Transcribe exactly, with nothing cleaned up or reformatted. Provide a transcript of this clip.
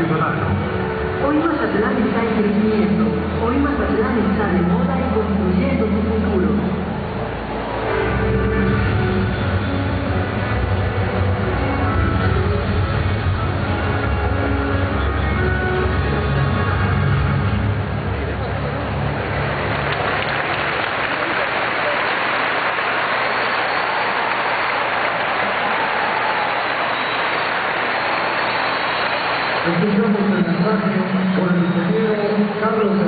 ciudadano. Hoy Mazatlán está en crecimiento. Hoy Mazatlán está de moda y construyendo su futuro. Escuchamos el mensaje por el ingeniero Carlos